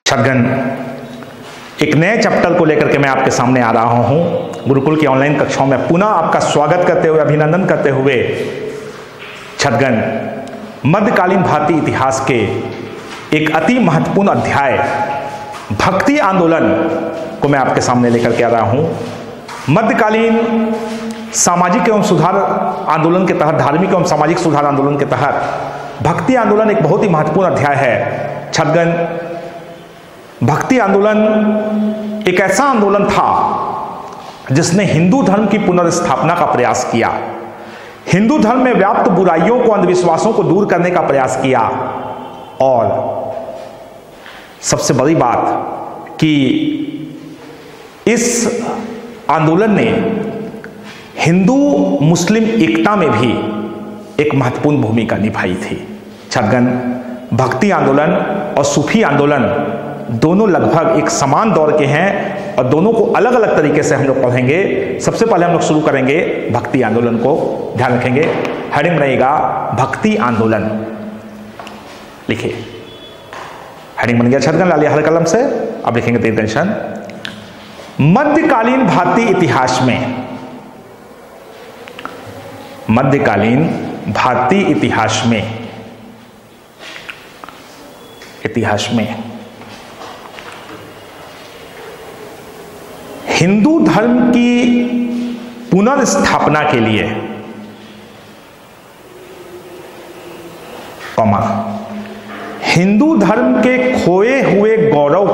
छात्रगण, एक नए चैप्टर को लेकर के मैं आपके सामने आ रहा हूं। गुरुकुल की ऑनलाइन कक्षाओं में पुनः आपका स्वागत करते हुए, अभिनंदन करते हुए छात्रगण, मध्यकालीन भारतीय इतिहास के एक अति महत्वपूर्ण अध्याय भक्ति आंदोलन को मैं आपके सामने लेकर के आ रहा हूं। मध्यकालीन सामाजिक एवं सुधार आंदोलन के तहत, धार्मिक एवं सामाजिक सुधार आंदोलन के तहत भक्ति आंदोलन एक बहुत ही महत्वपूर्ण अध्याय है। छात्रगण, भक्ति आंदोलन एक ऐसा आंदोलन था जिसने हिंदू धर्म की पुनर्स्थापना का प्रयास किया, हिंदू धर्म में व्याप्त बुराइयों को, अंधविश्वासों को दूर करने का प्रयास किया, और सबसे बड़ी बात कि इस आंदोलन ने हिंदू मुस्लिम एकता में भी एक महत्वपूर्ण भूमिका निभाई थी। छात्रगण, भक्ति आंदोलन और सूफी आंदोलन दोनों लगभग एक समान दौर के हैं और दोनों को अलग अलग तरीके से हम लोग पढ़ेंगे। सबसे पहले हम लोग शुरू करेंगे भक्ति आंदोलन को। ध्यान रखेंगे, हेडिंग रहेगा भक्ति आंदोलन। लिखिए, हेडिंग बन गया छात्रगण लालिया हर कलम से। अब लिखेंगे तेज टेंशन। मध्यकालीन भारतीय इतिहास में, मध्यकालीन भारतीय इतिहास में हिंदू धर्म की पुनर्स्थापना के लिए, हिंदू धर्म के खोए हुए गौरव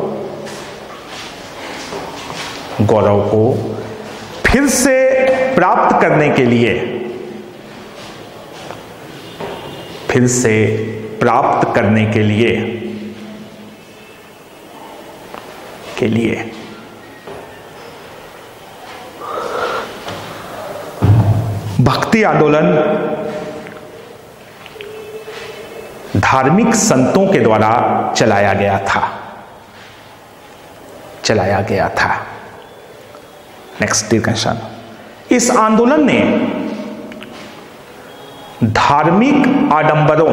को फिर से प्राप्त करने के लिए भक्ति आंदोलन धार्मिक संतों के द्वारा चलाया गया था। Next question. इस आंदोलन ने धार्मिक आडंबरों,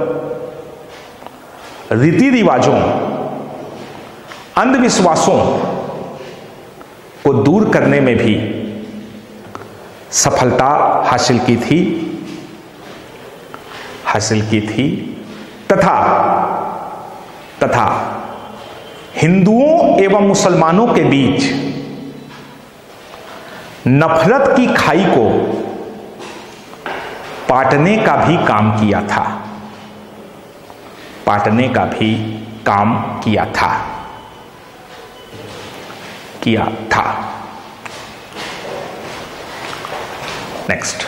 रीति रिवाजों, अंधविश्वासों को दूर करने में भी सफलता हासिल की थी तथा हिंदुओं एवं मुसलमानों के बीच नफरत की खाई को पाटने का भी काम किया था। नेक्स्ट।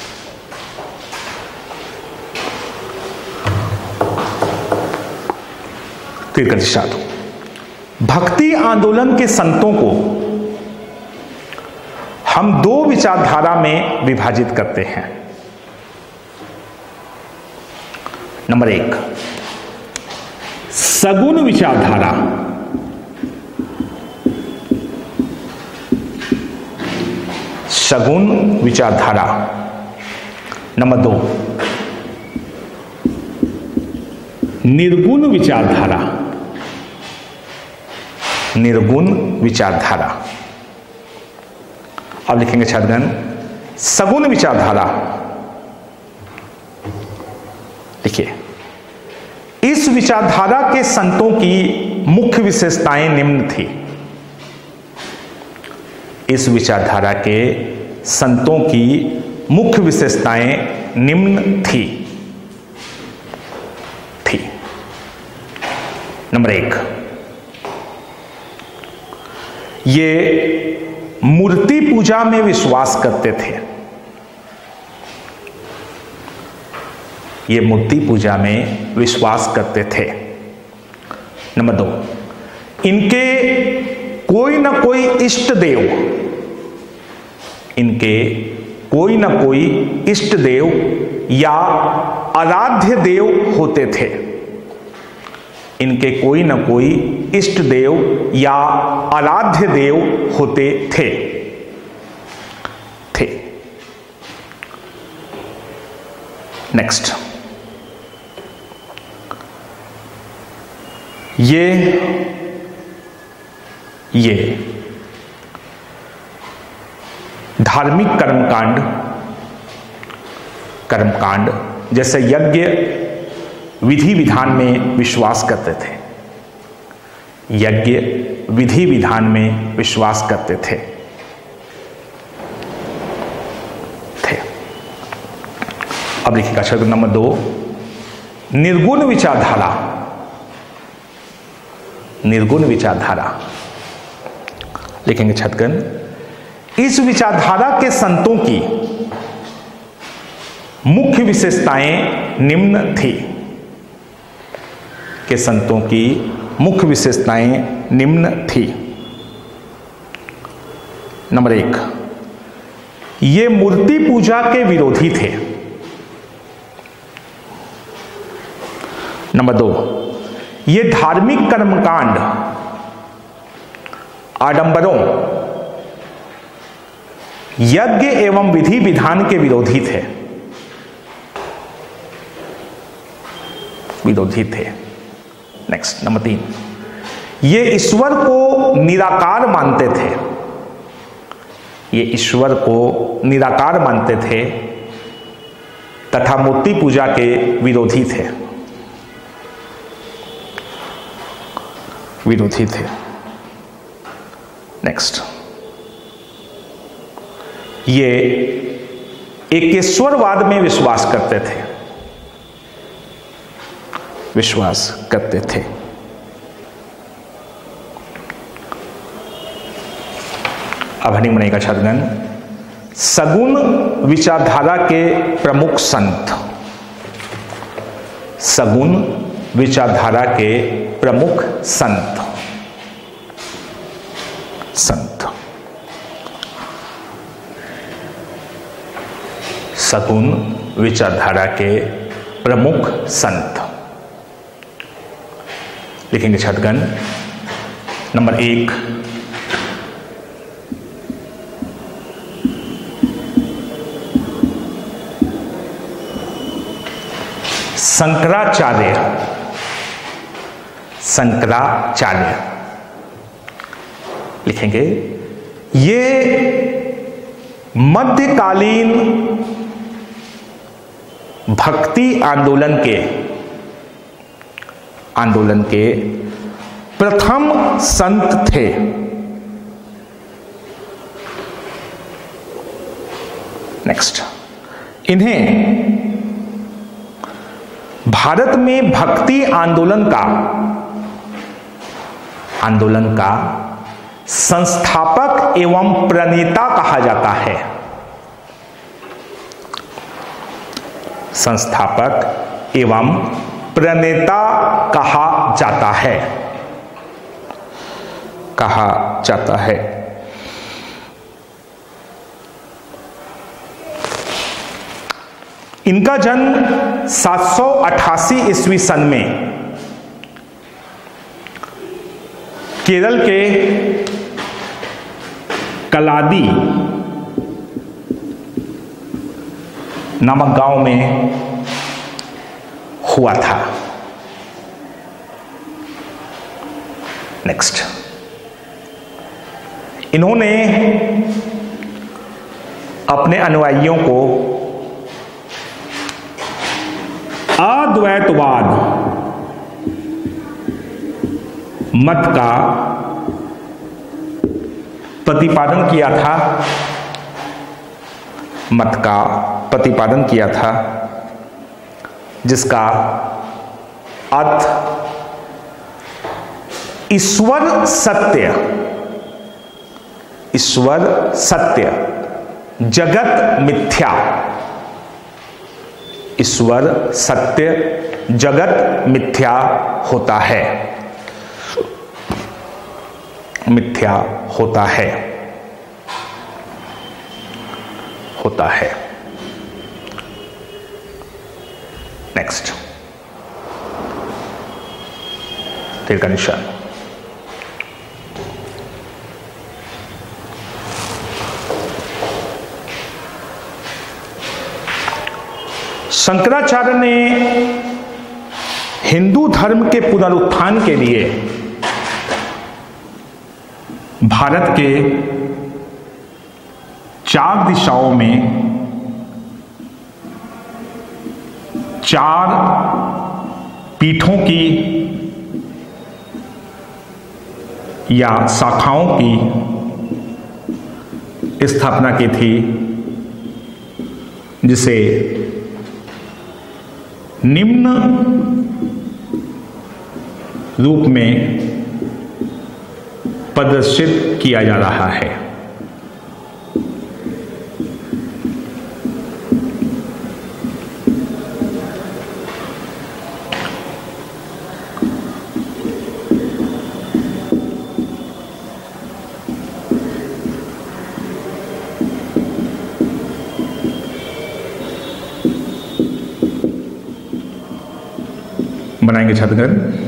भक्ति आंदोलन के संतों को हम दो विचारधारा में विभाजित करते हैं। नंबर एक, सगुण विचारधारा। नंबर दो, निर्गुण विचारधारा। अब लिखेंगे छात्रगण, सगुण विचारधारा। देखिए, इस विचारधारा के संतों की मुख्य विशेषताएं निम्न थी। इस विचारधारा के संतों की मुख्य विशेषताएं निम्न थी। नंबर एक, ये मूर्ति पूजा में विश्वास करते थे। नंबर दो, इनके कोई ना कोई इष्ट देव या आराध्य देव होते थे। नेक्स्ट, ये धार्मिक कर्मकांड जैसे यज्ञ विधि विधान में विश्वास करते थे, यज्ञ विधि विधान में विश्वास करते थे। अब लिखिएगा शब्द नंबर 2, निर्गुण विचारधारा। निर्गुण विचारधारा लिखेंगे छतगन, इस विचारधारा के संतों की मुख्य विशेषताएं निम्न थी। के संतों की मुख्य विशेषताएं निम्न थी। नंबर 1, ये मूर्ति पूजा के विरोधी थे। नंबर 2, ये धार्मिक कर्मकांड आडंबरों, यज्ञ एवं विधि विधान के विरोधी थे। नेक्स्ट नंबर 3, ये ईश्वर को निराकार मानते थे। ये ईश्वर को निराकार मानते थे तथा मूर्ति पूजा के विरोधी थे। नेक्स्ट, ये एकेश्वरवाद में विश्वास करते थे। अब हनी बनेगा छात्रगण, सगुण विचारधारा के प्रमुख संत। सगुण विचारधारा के प्रमुख संत। सगुण विचारधारा के प्रमुख संत लिखेंगे छात्रगण। नंबर 1, शंकराचार्य लिखेंगे। ये मध्यकालीन भक्ति आंदोलन के प्रथम संत थे। नेक्स्ट, इन्हें भारत में भक्ति आंदोलन का संस्थापक एवं प्रणेता कहा जाता है। संस्थापक एवं प्रणेता कहा जाता है। इनका जन्म 788 ईस्वी सन में केरल के कलादी नामक गांव में हुआ था। नेक्स्ट, इन्होंने अपने अनुयायियों को अद्वैतवाद मत का प्रतिपादन किया था, जिसका अर्थ ईश्वर सत्य जगत मिथ्या। ईश्वर सत्य जगत मिथ्या होता है। नेक्स्ट, तीर का निशान। शंकराचार्य ने हिंदू धर्म के पुनरुत्थान के लिए भारत के 4 दिशाओं में 4 पीठों की या शाखाओं की स्थापना की थी, जिसे निम्न रूप में प्रदर्शित किया जा रहा है। बनाएंगे छतगन।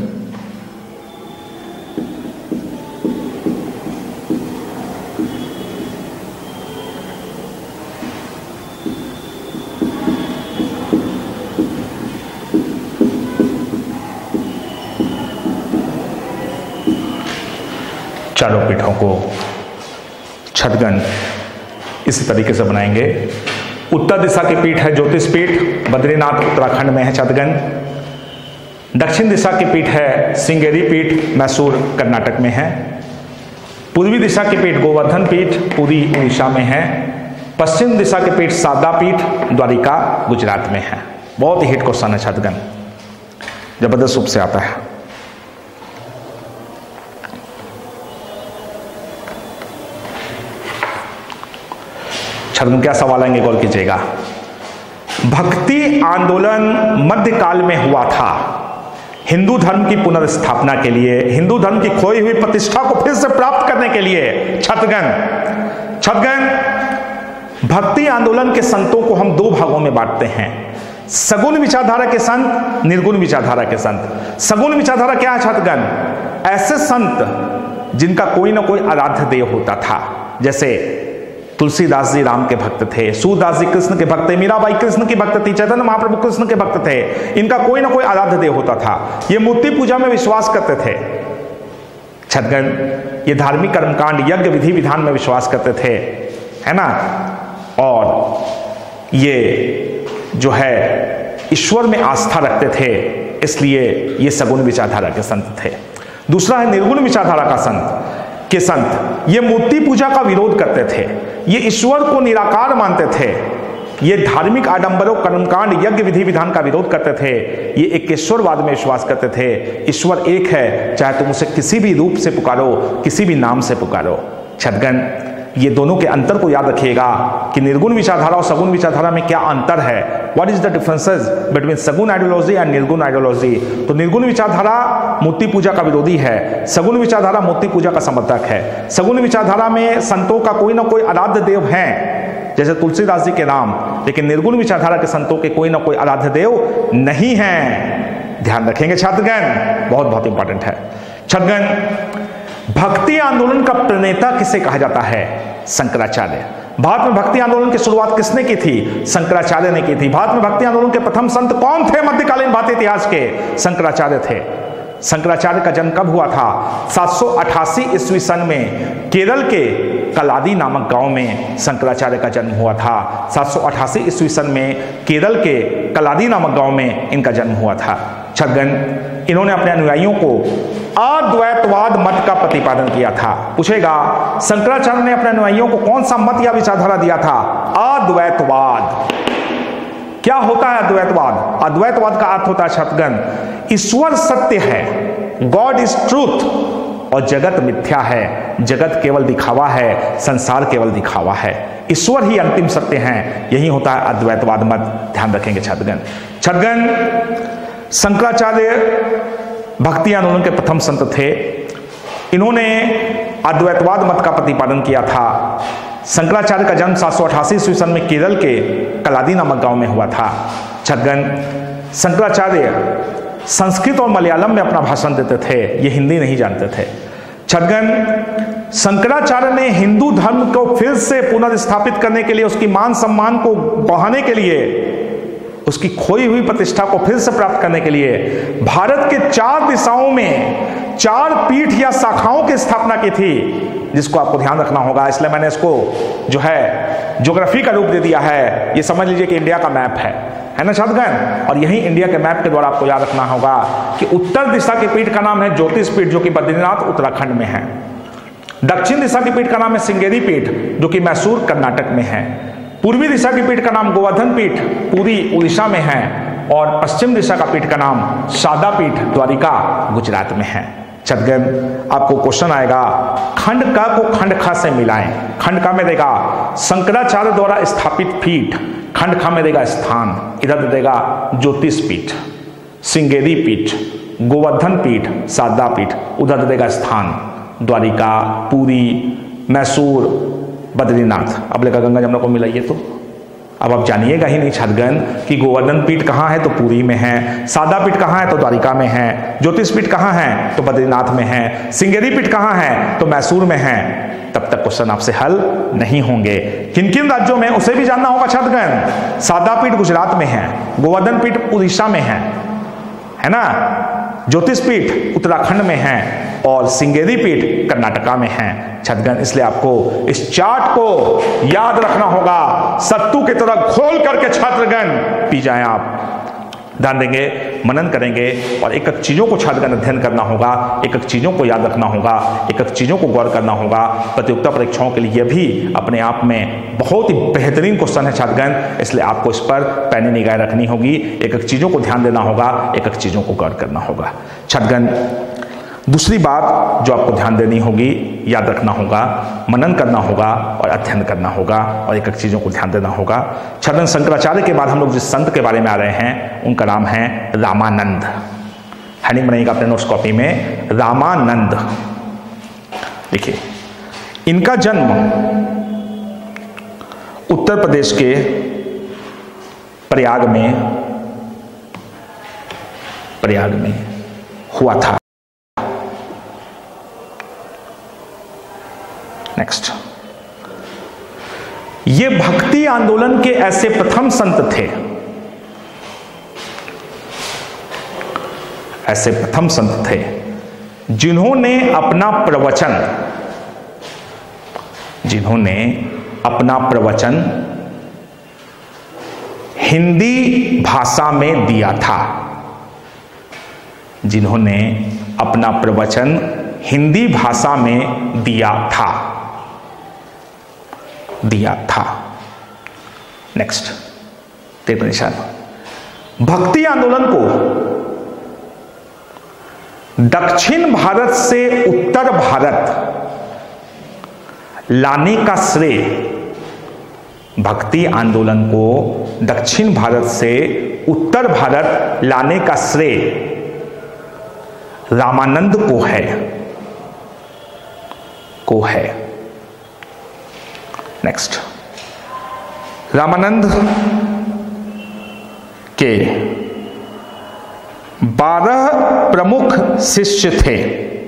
चारों पीठों को छतगन इसी तरीके से बनाएंगे। उत्तर दिशा की पीठ है ज्योतिष पीठ, बद्रीनाथ उत्तराखंड में है छतगन। दक्षिण दिशा की पीठ है सिंगेरी पीठ, मैसूर कर्नाटक में है। पूर्वी दिशा की पीठ गोवर्धन पीठ, पुरी उड़ीसा में है। पश्चिम दिशा की पीठ शारदा पीठ, द्वारिका गुजरात में है। बहुत ही हिट क्वेश्चन है छतगन, जबरदस्त रूप से आता है। छतगन क्या सवाल आएंगे, गौर कीजिएगा। भक्ति आंदोलन मध्यकाल में हुआ था हिंदू धर्म की पुनर्स्थापना के लिए, हिंदू धर्म की खोई हुई प्रतिष्ठा को फिर से प्राप्त करने के लिए। छतगन भक्ति आंदोलन के संतों को हम 2 भागों में बांटते हैं, सगुण विचारधारा के संत, निर्गुण विचारधारा के संत। सगुण विचारधारा क्या है छतगन? ऐसे संत जिनका कोई ना कोई आराध्य देव होता था, जैसे तुलसीदास जी राम के भक्त थे, सूरदास जी कृष्ण के भक्त थे, मीराबाई कृष्ण की भक्त थी, चैतन्य महाप्रभु कृष्ण के भक्त थे। इनका कोई ना कोई आराध्य देव होता था। ये मूर्ति पूजा में विश्वास करते थे छतगन। ये धार्मिक कर्मकांड, यज्ञ, विधि विधान में विश्वास करते थे, है ना। और ये जो है ईश्वर में आस्था रखते थे, इसलिए ये सगुण विचारधारा के संत थे। दूसरा है निर्गुण विचारधारा का संत। ये मूर्ति पूजा का विरोध करते थे, ये ईश्वर को निराकार मानते थे, ये धार्मिक आडंबरों, कर्मकांड, यज्ञ, विधि विधान का विरोध करते थे। ये एक ईश्वरवाद में विश्वास करते थे। ईश्वर एक है, चाहे तुम उसे किसी भी रूप से पुकारो, किसी भी नाम से पुकारो। छतगन ये दोनों के अंतर को याद रखिएगा कि निर्गुण विचारधारा और सगुण विचारधारा में क्या अंतर है। What is the differences between sagun ideology and nirgun ideology? तो निर्गुण विचारधारा मूर्ति पूजा का विरोधी है, सगुण विचारधारा मूर्ति पूजा का समर्थक है। सगुण विचारधारा में संतों का कोई ना कोई आराध्य देव है, जैसे तुलसीदास जी के राम, लेकिन निर्गुण विचारधारा के संतों के कोई ना कोई आराध्य देव नहीं है। ध्यान रखेंगे छात्रगण, बहुत बहुत इंपॉर्टेंट है। छात्रगण भक्ति आंदोलन का प्रणेता किसे कहा जाता है? शंकराचार्य। भारत में भक्ति आंदोलन की शुरुआत किसने की थी? शंकराचार्य ने की थी। भारत में भक्ति आंदोलन के प्रथम संत कौन थे मध्यकालीन भारतीय इतिहास के? शंकराचार्य थे। शंकराचार्य का जन्म कब हुआ था? 788 ईस्वी सन में केरल के कलादी नामक गांव में शंकराचार्य का जन्म हुआ था। 788 ईस्वी सन में केरल के कलादी नामक गांव में इनका जन्म हुआ था। छतगन इन्होंने अपने अनुयायियों को अद्वैतवाद मत का प्रतिपादन किया था। पूछेगा शंकराचार्य ने अपने अनुयायियों को कौन सा मत या विचारधारा दिया था? अद्वैतवाद। क्या होता है अद्वैतवाद? अद्वैतवाद का अर्थ होता है छतगन, ईश्वर सत्य है, गॉड इज ट्रूथ, और जगत मिथ्या है, जगत केवल दिखावा है, संसार केवल दिखावा है, ईश्वर ही अंतिम सत्य है। यही होता है अद्वैतवाद मत। ध्यान रखेंगे छतगन। शंकराचार्य भक्ति आंदोलन के प्रथम संत थे। इन्होंने अद्वैतवाद मत का प्रतिपादन किया था। शंकराचार्य का जन्म 788 ईस्वी सन में केरल के कलादी नामक गांव में हुआ था। छतगन शंकराचार्य संस्कृत और मलयालम में अपना भाषण देते थे, ये हिंदी नहीं जानते थे। छतगन शंकराचार्य ने हिंदू धर्म को फिर से पुनर्स्थापित करने के लिए, उसकी मान सम्मान को बढ़ाने के लिए उसकी खोई हुई प्रतिष्ठा को फिर से प्राप्त करने के लिए भारत के 4 दिशाओं में 4 पीठ या शाखाओं की स्थापना की थी, जिसको आपको ध्यान रखना होगा। इसलिए मैंने इसको जो है ज्योग्राफी का रूप दे दिया है। ये समझ लीजिए कि इंडिया का मैप है ना छात्रगण। और यही इंडिया के मैप के द्वारा आपको याद रखना होगा कि उत्तर दिशा के पीठ का नाम है ज्योतिष पीठ, जो कि बद्रीनाथ उत्तराखंड में है। दक्षिण दिशा की पीठ का नाम है श्रृंगेरी पीठ, जो कि मैसूर कर्नाटक में है। पूर्वी दिशा की पीठ का नाम गोवर्धन पीठ, पुरी उड़ीसा में है। और पश्चिम दिशा का पीठ का नाम शारदा पीठ, द्वारिका गुजरात में है। छात्रगण, आपको क्वेश्चन आएगा खंड का को खंड खा से मिलाएं। खंड का में देगा शंकराचार्य द्वारा स्थापित पीठ, खंड खा में देगा स्थान, इधर देगा ज्योतिष पीठ, श्रृंगेरी पीठ, गोवर्धन पीठ, शारदा पीठ, उधर देगा स्थान द्वारिका, पुरी, मैसूर, बद्रीनाथ। अब लेकर गंगा जमुना को मिलाइए तो अब आप जानिएगा ही नहीं छात्रगण कि गोवर्धन पीठ कहाँ है तो पुरी में है, शारदा पीठ कहाँ है तो द्वारिका में है, ज्योतिष पीठ कहाँ है तो बद्रीनाथ में है, श्रृंगेरी पीठ कहाँ है तो मैसूर में है। तब तक क्वेश्चन आपसे हल नहीं होंगे। किन किन राज्यों में उसे भी जानना होगा छात्रगण। शारदा पीठ गुजरात में है, गोवर्धन पीठ उड़ीसा में है ना, ज्योतिष पीठ उत्तराखंड में है और श्रृंगेरी पीठ कर्नाटका में है। छात्रगण, इसलिए आपको इस चार्ट को याद रखना होगा, सत्तू की तरह घोल करके छात्रगण पी जाएं आप। ध्यान देंगे, मनन करेंगे और एक एक चीजों को छात्रगण अध्ययन करना होगा, एक एक चीजों को याद रखना होगा, एक एक चीजों को गौर करना होगा। प्रतियोगिता परीक्षाओं के लिए भी अपने आप में बहुत ही बेहतरीन क्वेश्चन है छात्रगण, इसलिए आपको इस पर पैनी निगाह रखनी होगी, एक एक चीजों को ध्यान देना होगा, एक एक चीजों को गौर करना होगा। छात्रगण, दूसरी बात जो आपको ध्यान देनी होगी, याद रखना होगा, मनन करना होगा और अध्ययन करना होगा और एक एक चीज़ों को ध्यान देना होगा। छात्रगण, शंकराचार्य के बाद हम लोग जिस संत के बारे में आ रहे हैं उनका नाम है रामानंद। हेडिंग बनाइएगा अपने नोट्स कॉपी में, रामानंद। देखिए, इनका जन्म उत्तर प्रदेश के प्रयाग में हुआ था। नेक्स्ट, ये भक्ति आंदोलन के ऐसे प्रथम संत थे, ऐसे प्रथम संत थे जिन्होंने अपना प्रवचन हिंदी भाषा में दिया था। जिन्होंने अपना प्रवचन हिंदी भाषा में दिया था। नेक्स्ट, टेबल निशान। भक्ति आंदोलन को दक्षिण भारत से उत्तर भारत लाने का श्रेय, भक्ति आंदोलन को दक्षिण भारत से उत्तर भारत लाने का श्रेय रामानंद को है। नेक्स्ट, रामानंद के 12 प्रमुख शिष्य थे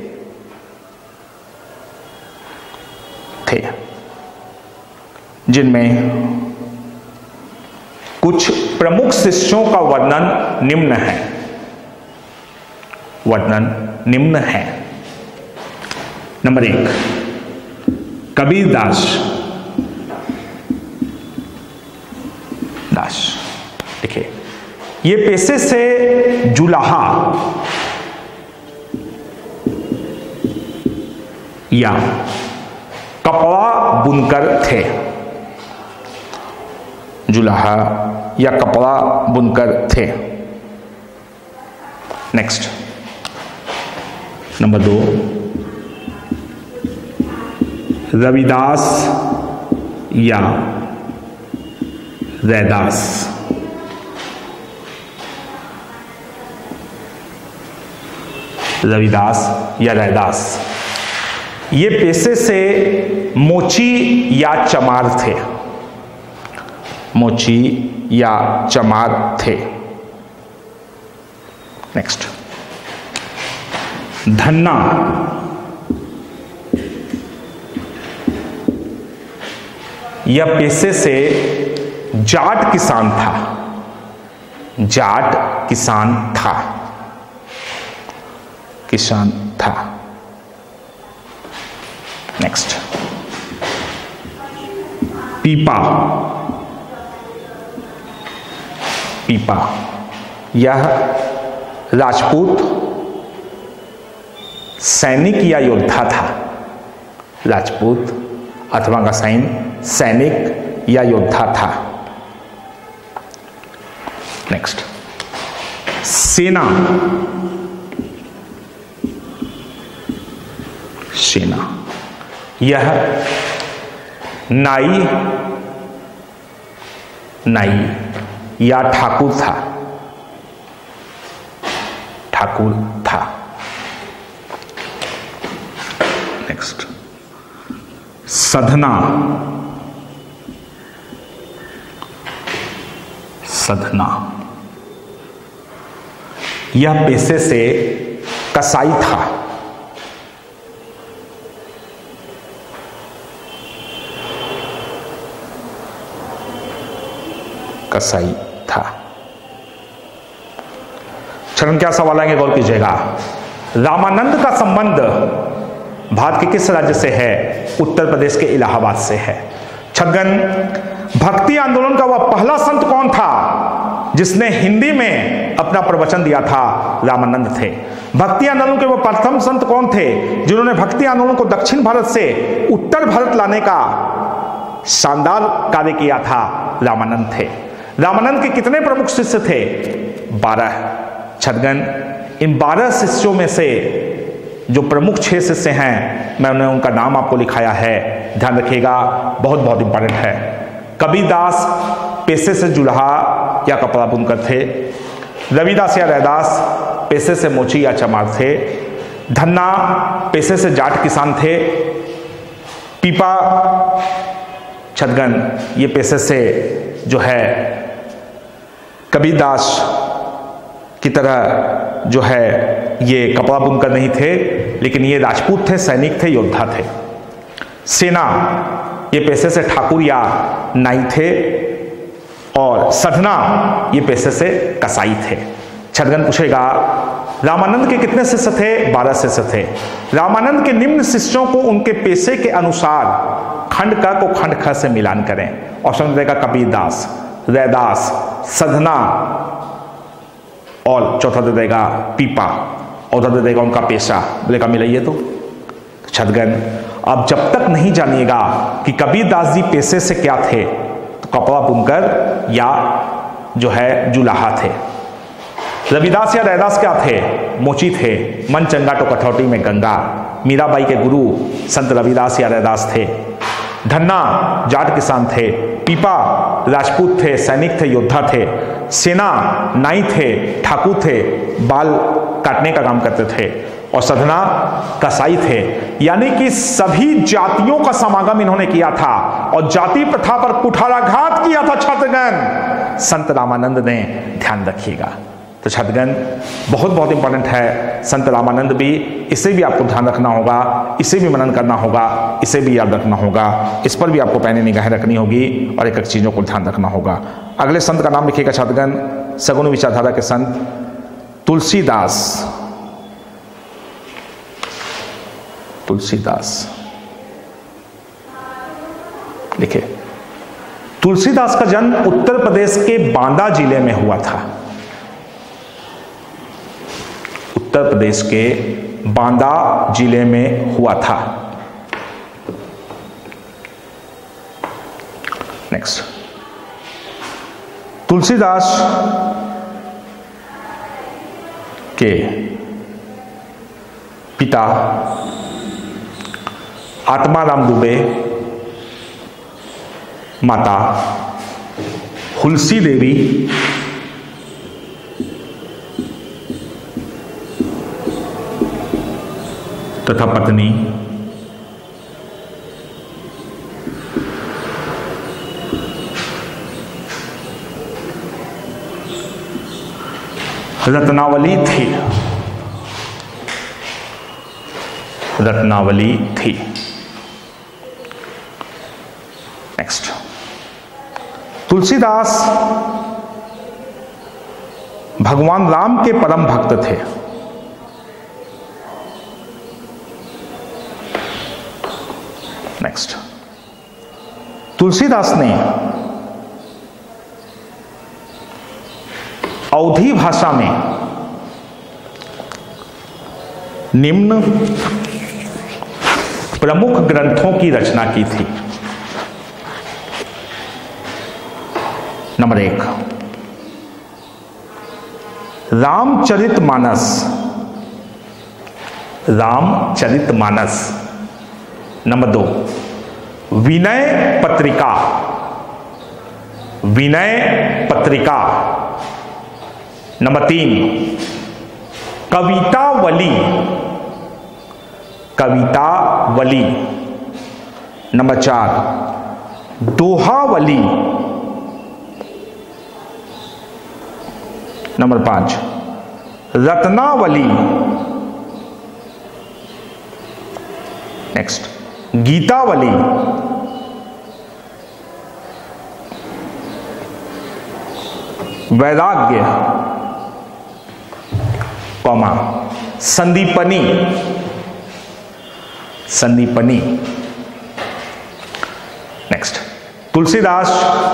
जिनमें कुछ प्रमुख शिष्यों का वर्णन निम्न है। नंबर 1, कबीरदास। देखिए, ये पेशे से जुलाहा या कपड़ा बुनकर थे। जुलाहा या कपड़ा बुनकर थे। नेक्स्ट, नंबर 2, रविदास या रैदास। रविदास या रैदास, ये पेशे से मोची या चमार थे। मोची या चमार थे। नेक्स्ट, धन्ना यह पेशे से जाट किसान था। जाट किसान था, किसान था। नेक्स्ट, पीपा, पीपा यह राजपूत सैनिक या योद्धा था। राजपूत अथवा का सैनिक या योद्धा था। नेक्स्ट, सेना, सेना यह नाई, नाई या ठाकुर था, ठाकुर था। नेक्स्ट, सधना, सधना यह पेशे से कसाई था। कसाई था। चरण क्या सवाल आएंगे, गौर कीजिएगा। रामानंद का संबंध भारत के किस राज्य से है? उत्तर प्रदेश के इलाहाबाद से है। छगन, भक्ति आंदोलन का वह पहला संत कौन था जिसने हिंदी में अपना प्रवचन दिया था? रामानंद थे। भक्ति आंदोलन के वह प्रथम संत कौन थे जिन्होंने भक्ति आंदोलन को दक्षिण भारत से उत्तर भारत लाने का शानदार कार्य किया था? रामानंद थे। रामानंद के कितने प्रमुख शिष्य थे? 12। छगन, इन 12 शिष्यों में से जो प्रमुख 6 शिष्य हैं, मैंने उनका नाम आपको लिखाया है, ध्यान रखिएगा, बहुत बहुत इंपॉर्टेंट है। कबीरदास पेशे से जुल्हा या कपड़ा बुनकर थे। रविदास या रैदास पेशे से मोची या चमार थे। धन्ना पेशे से जाट किसान थे। पीपा, छगन ये पेशे से जो है कबीरदास की तरह जो है ये कपड़ा बुनकर नहीं थे, लेकिन ये राजपूत थे, सैनिक थे, योद्धा थे। सेना ये पेशे से ठाकुर या नाई थे। और सधना ये पेशे से कसाई थे। छगन पूछेगा, रामानंद के कितने शिष्य थे? 12 शिष्य थे। रामानंद के निम्न शिष्यों को उनके पेशे के अनुसार खंड क को खंड ख से मिलान करें। ऑप्शन देगा कबीरदास, रैदास, सधना और चौथा दे देगा पीपा और दे देगा उनका पेशा। बोलेगा मिलाइए तो। छगन, अब जब तक नहीं जानिएगा कि कबीरदास जी पेशे से क्या थे, तो कपड़ा बुनकर या जो है जुलाहा थे। रविदास या रैदास क्या थे? मोची थे। मन चंगा तो कठौती में गंगा। मीराबाई के गुरु संत रविदास या रैदास थे। धन्ना जाट किसान थे। पीपा राजपूत थे, सैनिक थे, योद्धा थे। सेना नाई थे, ठाकुर थे, बाल काटने का काम करते थे। और सधना कसाई थे। यानी कि सभी जातियों का समागम इन्होंने किया था और जाति प्रथा पर कुठाराघात किया था छात्रगण संत रामानंद ने। ध्यान रखिएगा। तो छात्रगण बहुत बहुत इंपॉर्टेंट है संत रामानंद भी, इसे भी आपको ध्यान रखना होगा, इसे भी मनन करना होगा, इसे भी याद रखना होगा, इस पर भी आपको पैनी निगाहें रखनी होगी और एक एक चीज़ों को ध्यान रखना होगा। अगले संत का नाम लिखिएगा छात्रगण, सगुन विचारधारा के संत तुलसीदास। तुलसीदास लिखे। तुलसीदास का जन्म उत्तर प्रदेश के बांदा जिले में हुआ था। उत्तर प्रदेश के बांदा जिले में हुआ था। नेक्स्ट, तुलसीदास के पिता आत्माराम दुबे, माता हुलसी देवी, तथा पत्नी रत्नावली थी। रत्नावली थी। नेक्स्ट, तुलसीदास भगवान राम के परम भक्त थे। नेक्स्ट, तुलसीदास ने अवधी भाषा में निम्न प्रमुख ग्रंथों की रचना की थी। Number 1, Ramcharitmanas. Ramcharitmanas. Number 2, Vinay Patrika. Vinay Patrika. Number 3, Kavitavali. Kavitavali. Number 4, Dohavali. Number 5, Ratnavali. Next, Gitavali. Vairagya, comma, Sandipani. Sandipani. Next, Tulsidas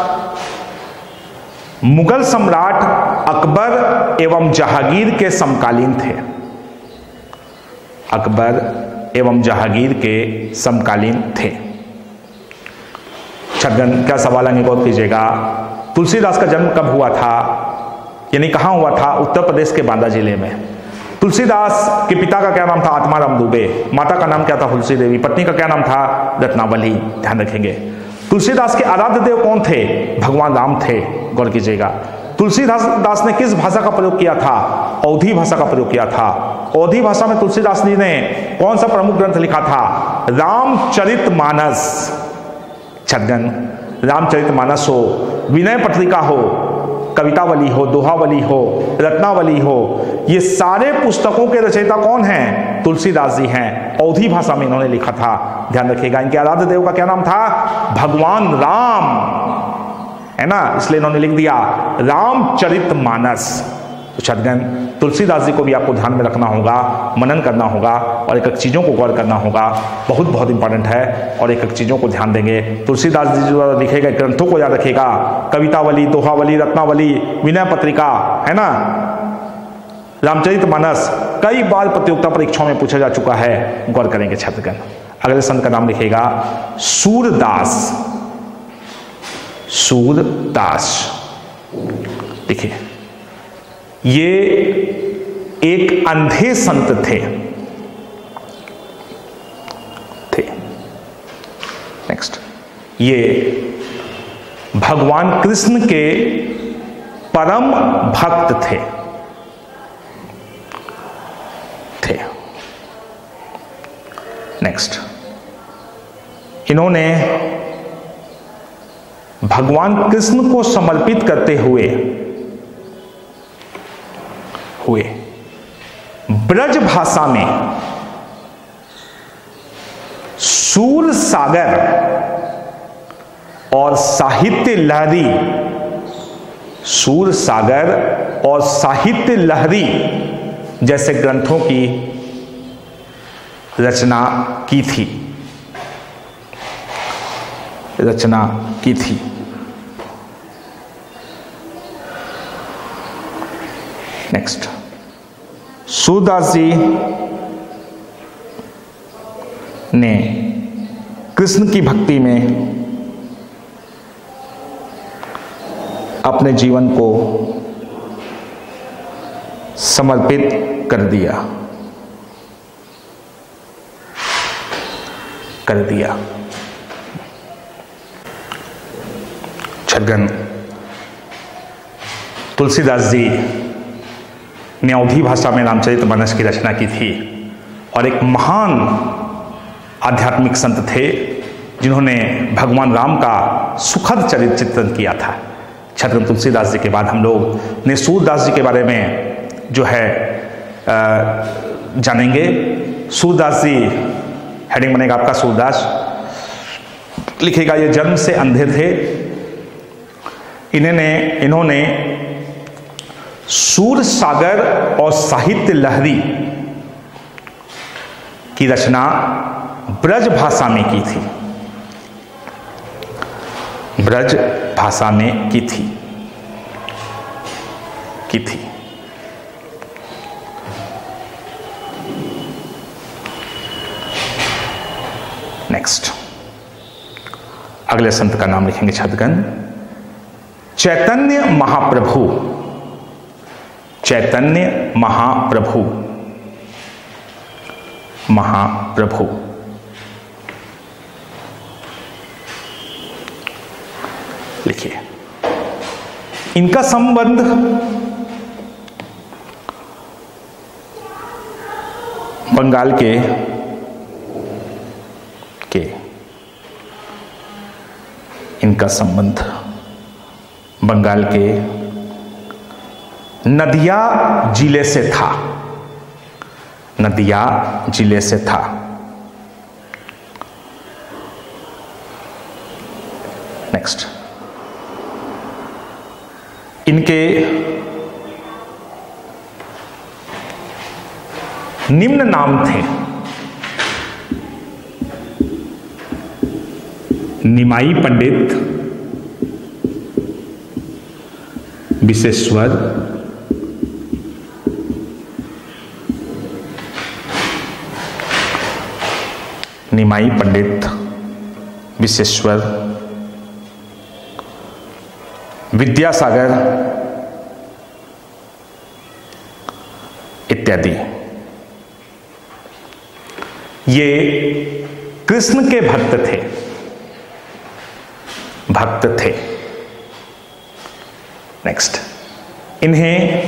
Mughal सम्राट अकबर एवं जहांगीर के समकालीन थे। अकबर एवं जहांगीर के समकालीन थे। छठगन, क्या सवाल आएंगे गौर कीजिएगा। तुलसीदास का जन्म कब हुआ था, यानी कहां हुआ था? उत्तर प्रदेश के बांदा जिले में। तुलसीदास के पिता का क्या नाम था? आत्माराम दुबे। माता का नाम क्या था? तुलसी देवी। पत्नी का क्या नाम था? रत्नावली। ध्यान रखेंगे। तुलसीदास के आराध्य देव कौन थे? भगवान राम थे। गौर कीजिएगा। तुलसीदास ने किस भाषा का प्रयोग किया था? अवधी भाषा का प्रयोग किया था। अवधी भाषा में तुलसीदास जी ने कौन सा प्रमुख ग्रंथ लिखा था? रामचरितमानस। छठगन, रामचरितमानस हो, विनय पत्रिका हो, कवितावली हो, दोहावली हो, रत्नावली हो, ये सारे पुस्तकों के रचयिता कौन हैं? तुलसीदास जी हैं। अवधी भाषा में इन्होंने लिखा था। ध्यान रखिएगा। इनके आराध्य देव का क्या नाम था? भगवान राम, है ना, इसलिए इन्होंने लिख दिया रामचरितमानस। तो छठगन, तुलसीदास जी को भी आपको ध्यान में रखना होगा, मनन करना होगा और एक एक चीज़ों को गौर करना होगा। बहुत बहुत इंपॉर्टेंट है और एक एक चीज़ों को ध्यान देंगे। तुलसीदास जी जो लिखे गए ग्रंथों को याद रखिएगा। कवितावली, दोहावली, रत्नावली, विनय पत्रिका, है ना, रामचरितमानस। कई बार प्रतियोगिता परीक्षाओं में पूछा जा चुका है। गौर करेंगे छात्रगण। अगले संत का नाम लिखिएगा सूरदास। सूरदास। देखिए, ये एक अंधे संत थे। नेक्स्ट, ये भगवान कृष्ण के परम भक्त थे। नेक्स्ट, इन्होंने भगवान कृष्ण को समर्पित करते हुए ब्रज भाषा में सूर सागर और साहित्य लहरी, सूर सागर और साहित्य लहरी जैसे ग्रंथों की रचना की थी। नेक्स्ट, सूरदास जी ने कृष्ण की भक्ति में अपने जीवन को समर्पित कर दिया। छठगन, तुलसीदास जी ने अवधी भाषा में रामचरितमानस की रचना की थी और एक महान आध्यात्मिक संत थे जिन्होंने भगवान राम का सुखद चरित्र चित्रण किया था। छत्रन तुलसीदास जी के बाद हम लोग ने सूरदास जी के बारे में जो है जानेंगे। सूरदास जी, हेडिंग बनेगा आपका सूरदास, लिखेगा ये जन्म से अंधे थे। इन्होंने सूरसागर और साहित्य लहरी की रचना ब्रज भाषा में की थी, ब्रज भाषा में की थी। नेक्स्ट, अगले संत का नाम लिखेंगे छदगन, चैतन्य महाप्रभु। चैतन्य महाप्रभु, महाप्रभु। लिखिए, इनका संबंध बंगाल के इनका संबंध बंगाल के नदिया जिले से था, नदिया जिले से था। नेक्स्ट, इनके निम्न नाम थे, निमाई पंडित, विश्वेश्वर, निमाई पंडित, विश्वेश्वर, विद्यासागर इत्यादि। ये कृष्ण के भक्त थे, भक्त थे। नेक्स्ट, इन्हें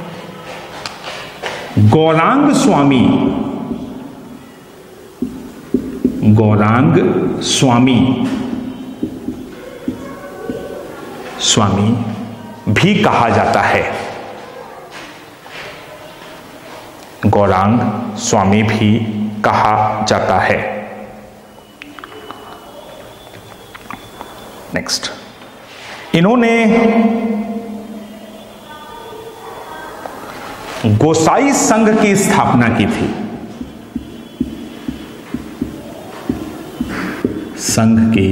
गौरांग स्वामी, गौरांग स्वामी, स्वामी भी कहा जाता है, गौरांग स्वामी भी कहा जाता है। नेक्स्ट, इन्होंने गोसाई संघ की स्थापना की थी, संघ की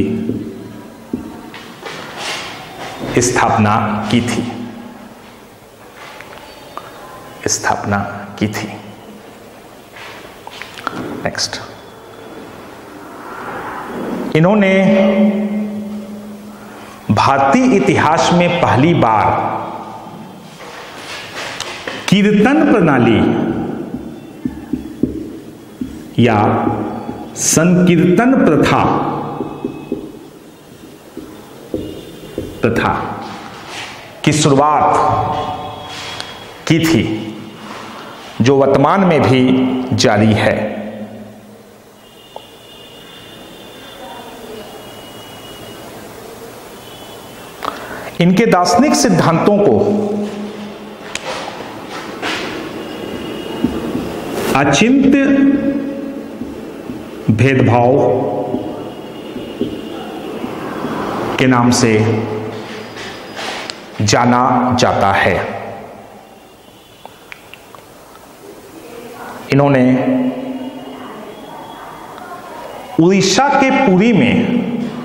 स्थापना की थी, स्थापना की थी। नेक्स्ट, इन्होंने भारतीय इतिहास में पहली बार कीर्तन प्रणाली या संकीर्तन प्रथा की शुरुआत की थी, जो वर्तमान में भी जारी है। इनके दार्शनिक सिद्धांतों को अचिंत्य भेदभाव के नाम से जाना जाता है। इन्होंने उड़ीसा के पुरी में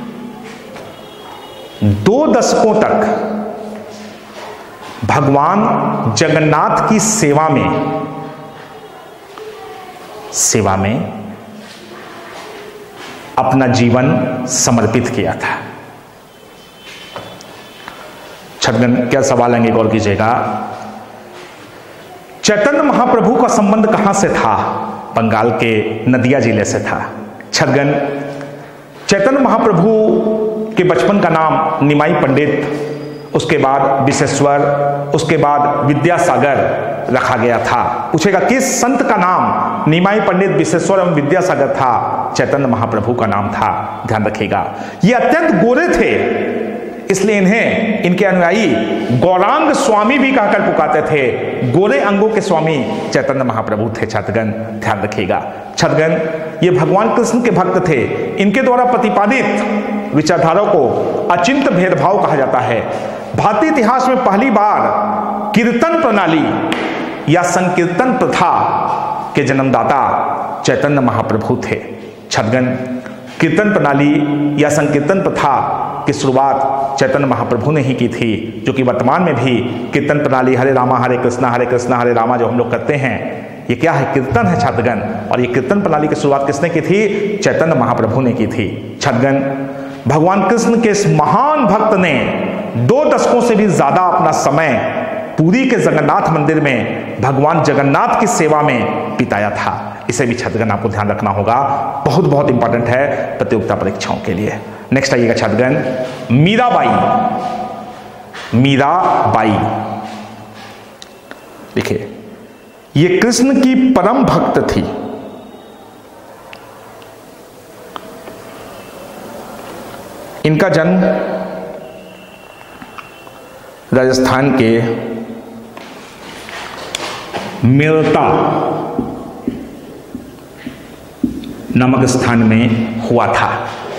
2 दशकों तक भगवान जगन्नाथ की सेवा में अपना जीवन समर्पित किया था। छदगन, क्या सवाल आएंगे, गौर कीजिएगा। चैतन्य महाप्रभु का संबंध कहां से था? बंगाल के नदिया जिले से था। छदगन, चैतन्य महाप्रभु के बचपन का नाम निमाई पंडित, उसके बाद विश्वेश्वर, उसके बाद विद्यासागर रखा गया था। पूछेगा किस संत का नाम निमाई पंडित, विश्वेश्वर एवं विद्यासागर था? चैतन्य महाप्रभु का नाम था। ध्यान रखिएगा, ये अत्यंत गोरे थे, इसलिए इन्हें इनके अनुयायी गौरांग स्वामी भी कहकर पुकारते थे। गोरे अंगों के स्वामी चैतन्य महाप्रभु थे। छदगन, ध्यान रखिएगा। छदगन, ये भगवान कृष्ण के भक्त थे। इनके द्वारा प्रतिपादित विचारधारा को अचिंत्य भेदभाव कहा जाता है। भारतीय इतिहास में पहली बार कीर्तन प्रणाली या संकीर्तन प्रथा के जन्मदाता चैतन्य महाप्रभु थे। छदगन, कीर्तन प्रणाली या संकीर्तन प्रथा की शुरुआत चैतन्य महाप्रभु ने ही की थी, जो कि वर्तमान में भी कीर्तन प्रणाली हरे रामा हरे कृष्णा हरे रामा जो हम लोग करते हैं, ये क्या है? कीर्तन है छात्रगण। और ये कीर्तन प्रणाली की शुरुआत किसने की थी? चैतन्य महाप्रभु ने की थी। छात्रगण, भगवान कृष्ण के इस महान भक्त ने 2 दशकों से भी ज्यादा अपना समय पुरी के जगन्नाथ मंदिर में भगवान जगन्नाथ की सेवा में बिताया था। इसे भी छात्रगण आपको ध्यान रखना होगा, बहुत बहुत इंपॉर्टेंट है प्रतियोगिता परीक्षाओं के लिए। नेक्स्ट आइएगा छात्रगण, मीराबाई। मीराबाई देखिए, ये कृष्ण की परम भक्त थी। इनका जन्म राजस्थान के मेरता नामक स्थान में हुआ था।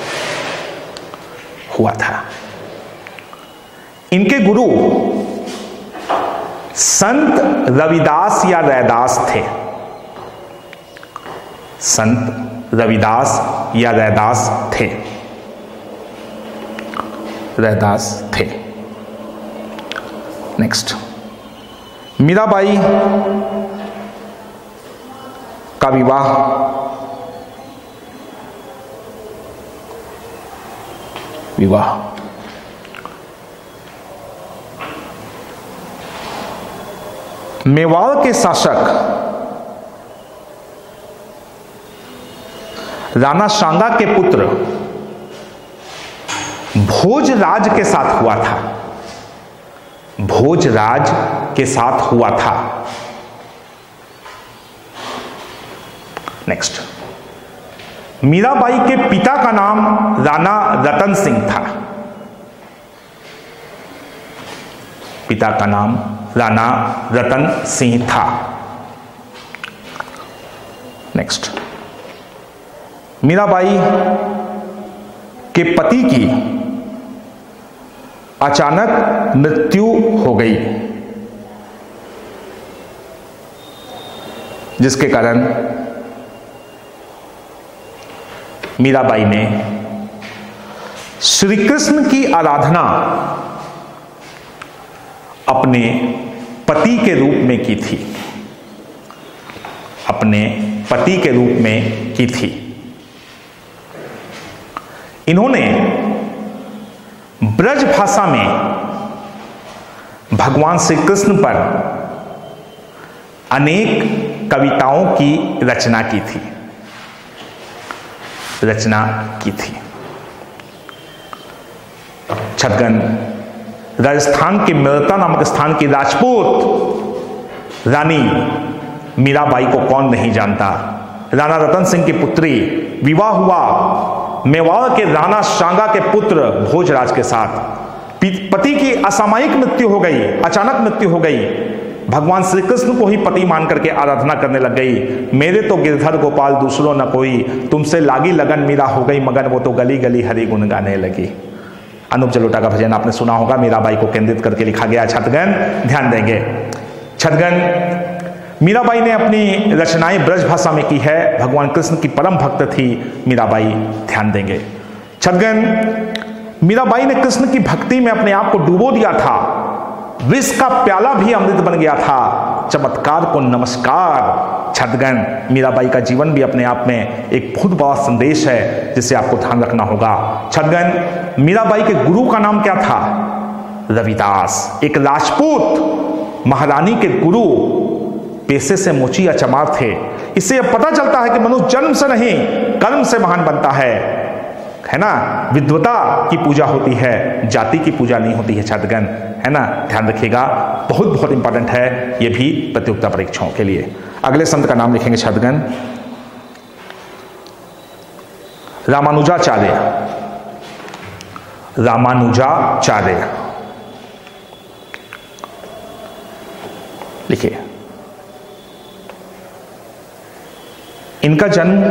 इनके गुरु संत रविदास या रैदास थे। संत रविदास या रैदास थे। नेक्स्ट, मीराबाई का विवाह मेवाड़ के शासक राणा सांगा के पुत्र भोजराज के साथ हुआ था। भोजराज के साथ हुआ था। नेक्स्ट, मीराबाई के पिता का नाम राणा रतन सिंह था। पिता का नाम राणा रतन सिंह था। नेक्स्ट, मीराबाई के पति की अचानक मृत्यु हो गई, जिसके कारण मीराबाई ने श्री कृष्ण की आराधना अपने पति के रूप में की थी। अपने पति के रूप में की थी। इन्होंने ब्रज भाषा में भगवान श्री कृष्ण पर अनेक कविताओं की रचना की थी। छदगन, राजस्थान के मेरता नामक स्थान की राजपूत रानी मीराबाई को कौन नहीं जानता। राणा रतन सिंह की पुत्री, विवाह हुआ मेवाड़ के राणा सांगा के पुत्र भोजराज के साथ। पति की असामयिक मृत्यु हो गई, अचानक मृत्यु हो गई। भगवान श्री कृष्ण को ही पति मान करके आराधना करने लग गई। मेरे तो गिरधर गोपाल दूसरों न कोई, तुमसे लागी लगन मीरा हो गई मगन, वो तो गली गली हरि गुण गाने लगी। अनूप जलोटा का भजन आपने सुना होगा, मीराबाई को केंद्रित करके लिखा गया। छदगन ध्यान देंगे। छदगन, मीराबाई ने अपनी रचनाएं ब्रज भाषा में की है। भगवान कृष्ण की परम भक्त थी मीराबाई, ध्यान देंगे। छदगन, मीराबाई ने कृष्ण की भक्ति में अपने आप को डुबो दिया था। विष का प्याला भी अमृत बन गया था। चमत्कार को नमस्कार। छदगन, मीराबाई का जीवन भी अपने आप में एक बहुत बड़ा संदेश है, जिसे आपको ध्यान रखना होगा। छदगन, मीराबाई के गुरु का नाम क्या था? रविदास। एक राजपूत महारानी के गुरु पेशे से मोची या चमार थे। इससे यह पता चलता है कि मनुष्य जन्म से नहीं कर्म से महान बनता है ना। विद्वता की पूजा होती है, जाति की पूजा नहीं होती है। छात्रगण, है ना, ध्यान रखिएगा, बहुत बहुत इंपॉर्टेंट है यह भी प्रतियोगिता परीक्षाओं के लिए। अगले संत का नाम लिखेंगे छात्रगण, रामानुजाचार्य। रामानुजाचार्य लिखिए। इनका जन्म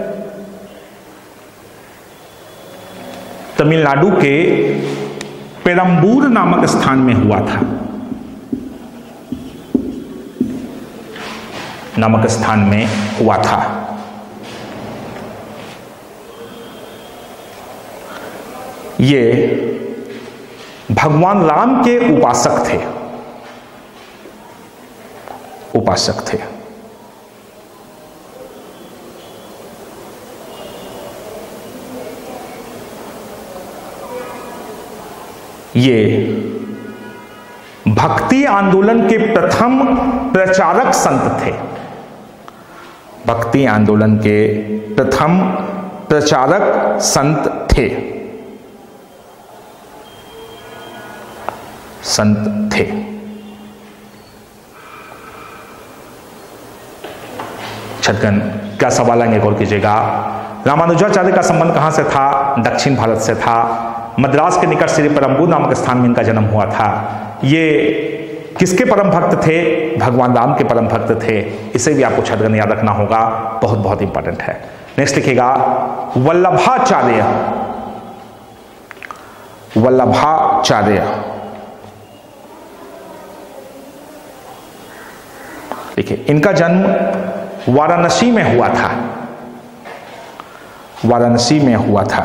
तमिलनाडु के पेरम्बूर नामक स्थान में हुआ था। नामक स्थान में हुआ था। ये भगवान राम के उपासक थे, उपासक थे। ये भक्ति आंदोलन के प्रथम प्रचारक संत थे, भक्ति आंदोलन के प्रथम प्रचारक संत थे, संत थे। छठगन क्या सवाल आएंगे गौर कीजिएगा। रामानुजाचार्य का संबंध कहां से था? दक्षिण भारत से था। मद्रास के निकट श्री परम्बूर नामक स्थान में इनका जन्म हुआ था। ये किसके परम भक्त थे? भगवान राम के परम भक्त थे। इसे भी आपको छठगन याद रखना होगा, बहुत बहुत इंपॉर्टेंट है। नेक्स्ट लिखिएगा वल्लभाचार्य। वल्लभाचार्य देखिए, इनका जन्म वाराणसी में हुआ था, वाराणसी में हुआ था।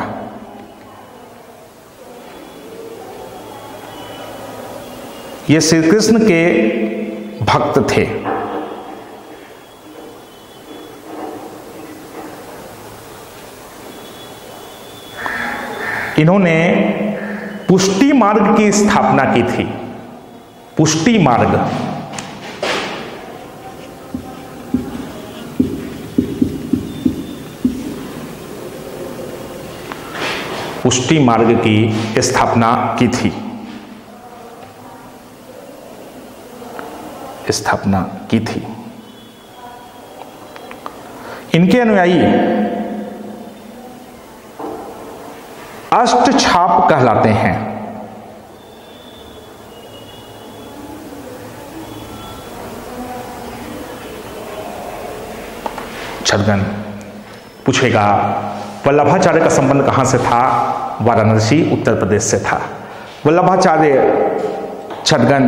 ये श्री कृष्ण के भक्त थे। इन्होंने पुष्टि मार्ग की स्थापना की थी। पुष्टि मार्ग, पुष्टि मार्ग की स्थापना की थी, स्थापना की थी। इनके अनुयायी अष्टछाप कहलाते हैं। छठगन पूछेगा वल्लभाचार्य का संबंध कहां से था? वाराणसी उत्तर प्रदेश से था। वल्लभाचार्य छठगन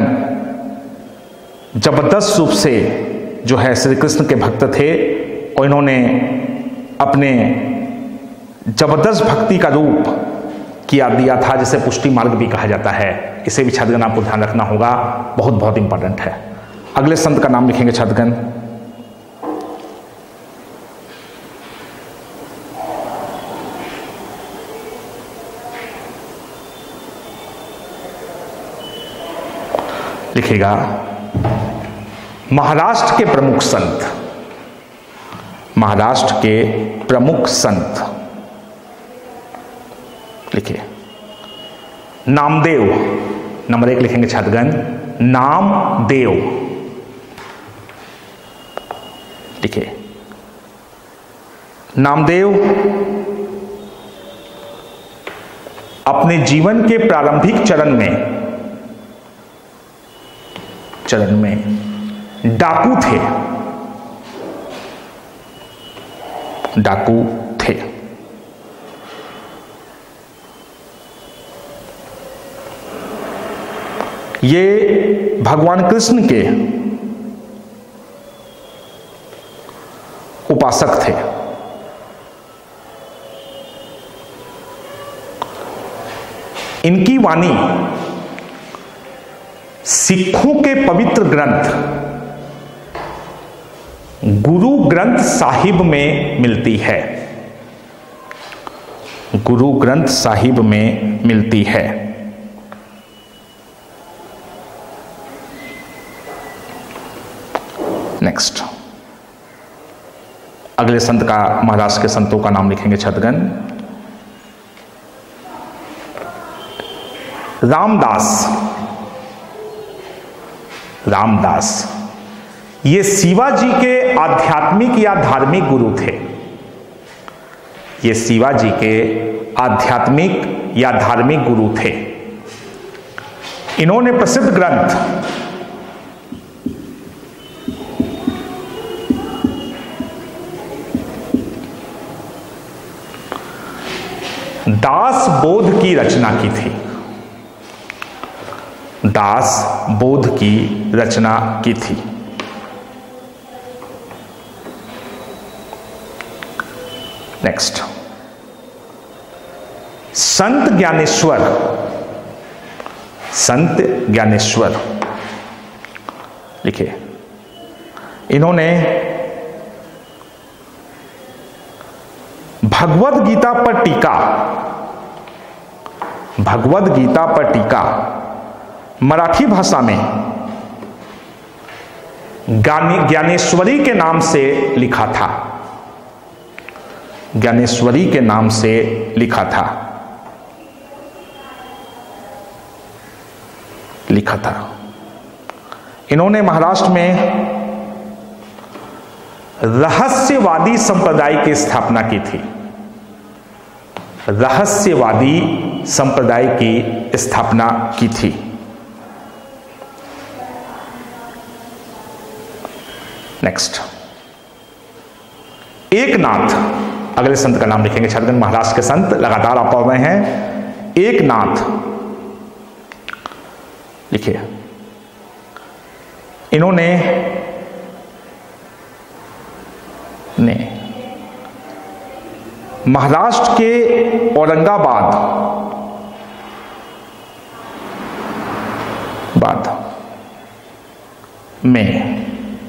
जबरदस्त रूप से जो है श्री कृष्ण के भक्त थे और इन्होंने अपने जबरदस्त भक्ति का रूप किया दिया था, जिसे पुष्टि मार्ग भी कहा जाता है। इसे भी छठगन आपको ध्यान रखना होगा, बहुत बहुत इंपॉर्टेंट है। अगले संत का नाम लिखेंगे छठगन लिखेगा महाराष्ट्र के प्रमुख संत, महाराष्ट्र के प्रमुख संत लिखिए नामदेव। नंबर 1 लिखेंगे छठगन नामदेव। लिखिए नामदेव अपने जीवन के प्रारंभिक चरण में डाकू थे, डाकू थे। ये भगवान कृष्ण के उपासक थे। इनकी वाणी सिखों के पवित्र ग्रंथ गुरु ग्रंथ साहिब में मिलती है, गुरु ग्रंथ साहिब में मिलती है। नेक्स्ट अगले संत का, महाराष्ट्र के संतों का नाम लिखेंगे छठगन रामदास। रामदास ये शिवाजी के आध्यात्मिक या धार्मिक गुरु थे। ये शिवाजी के आध्यात्मिक या धार्मिक गुरु थे। इन्होंने प्रसिद्ध ग्रंथ दास बोध की रचना की थी। दास बोध की रचना की थी। नेक्स्ट, संत ज्ञानेश्वर। संत ज्ञानेश्वर लिखे, इन्होंने भगवद गीता पर टीका, भगवद गीता पर टीका मराठी भाषा में ज्ञानेश्वरी के नाम से लिखा था। ज्ञानेश्वरी के नाम से लिखा था, लिखा था। इन्होंने महाराष्ट्र में रहस्यवादी संप्रदाय की स्थापना की थी। रहस्यवादी संप्रदाय की स्थापना की थी। नेक्स्ट, एकनाथ, अगले संत का नाम लिखेंगे। छत्तीसगढ़ महाराष्ट्र के संत लगातार आप पढ़ रहे हैं। एकनाथ लिखिए, इन्होंने महाराष्ट्र के औरंगाबाद में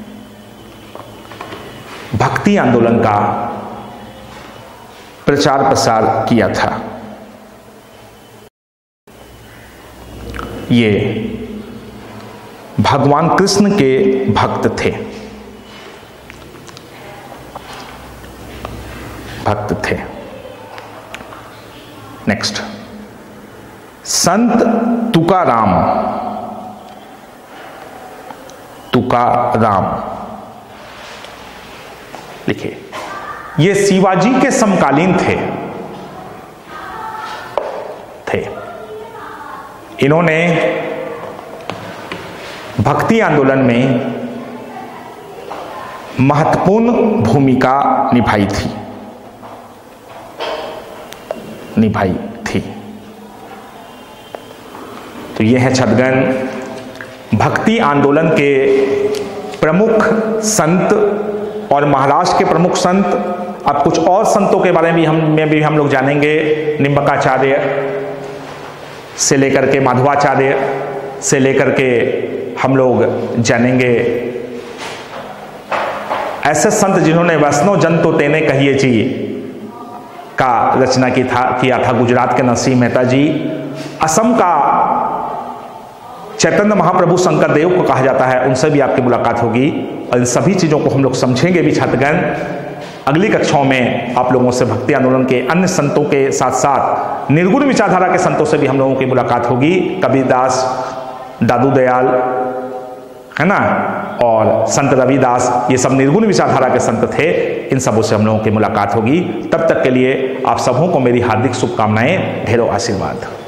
भक्ति आंदोलन का प्रचार प्रसार किया था। ये भगवान कृष्ण के भक्त थे, भक्त थे। नेक्स्ट, संत तुकाराम। तुकाराम लिखिए, ये शिवाजी के समकालीन थे। इन्होंने भक्ति आंदोलन में महत्वपूर्ण भूमिका निभाई थी। तो यह है छत्तीसगढ़ भक्ति आंदोलन के प्रमुख संत और महाराष्ट्र के प्रमुख संत। अब कुछ और संतों के बारे में भी हम लोग जानेंगे। निम्बकाचार्य से लेकर के माधवाचार्य से लेकर के हम लोग जानेंगे ऐसे संत जिन्होंने वैष्णव जन तो तेने कहिए जी का रचना किया था। गुजरात के नरसिंह मेहता जी, असम का चैतन्य महाप्रभु शंकर देव को कहा जाता है, उनसे भी आपकी मुलाकात होगी। और इन सभी चीज़ों को हम लोग समझेंगे भी छात्रगण। अगली कक्षाओं में आप लोगों से भक्ति आंदोलन के अन्य संतों के साथ साथ निर्गुण विचारधारा के संतों से भी हम लोगों की मुलाकात होगी। कबीरदास, दादू दयाल, है ना, और संत रविदास, ये सब निर्गुण विचारधारा के संत थे। इन सबों से हम लोगों की मुलाकात होगी। तब तक के लिए आप सबों को मेरी हार्दिक शुभकामनाएं, ढेरों आशीर्वाद।